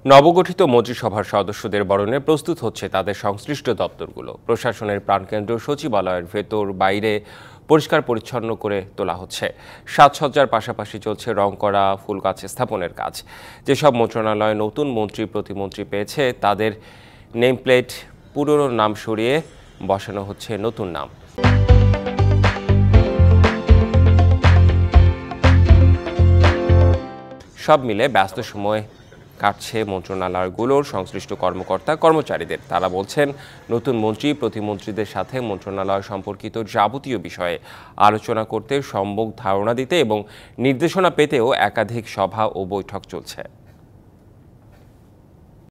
নবগঠিত মন্ত্রিসভার সদস্যদের বরণে প্রস্তুত হচ্ছে তাদের সংশ্লিষ্ট দপ্তরগুলো। প্রশাসনের প্রাণকেন্দ্র সচিবালয়ের ভেতর বাইরে পরিষ্কার পরিচ্ছন্ন করে তোলা হচ্ছে। সাজসজ্জার পাশাপাশি চলছে রং করা, ফুল গাছ স্থাপনের কাজ। যেসব মন্ত্রণালয় নতুন মন্ত্রী প্রতিমন্ত্রী পেয়েছে তাদের নেমপ্লেট পুরনো নাম সরিয়ে বসানো হচ্ছে নতুন নাম। সব মিলে ব্যস্ত সময় কাটছে মন্ত্রণালয়গুলোর সংশ্লিষ্ট কর্মকর্তা কর্মচারীদের। তারা বলছেন, নতুন মন্ত্রী প্রতিমন্ত্রীদের সাথে মন্ত্রণালয় সম্পর্কিত যাবতীয় বিষয়ে আলোচনা করতে, সম্যক ধারণা দিতে এবং নির্দেশনা পেতেও একাধিক সভা ও বৈঠক চলছে।